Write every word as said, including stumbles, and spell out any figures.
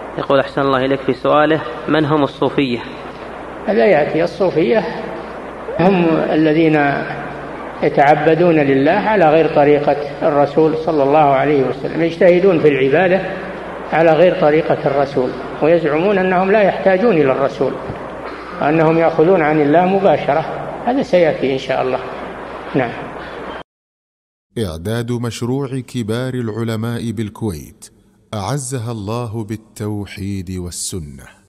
يقول أحسن الله إليك في سؤاله: من هم الصوفية؟ هذا يأتي. الصوفية هم الذين يتعبدون لله على غير طريقة الرسول صلى الله عليه وسلم، يجتهدون في العبادة على غير طريقة الرسول، ويزعمون أنهم لا يحتاجون إلى الرسول وأنهم يأخذون عن الله مباشرة. هذا سيأتي إن شاء الله. نعم. إعداد مشروع كبار العلماء بالكويت أعزها الله بالتوحيد والسنة.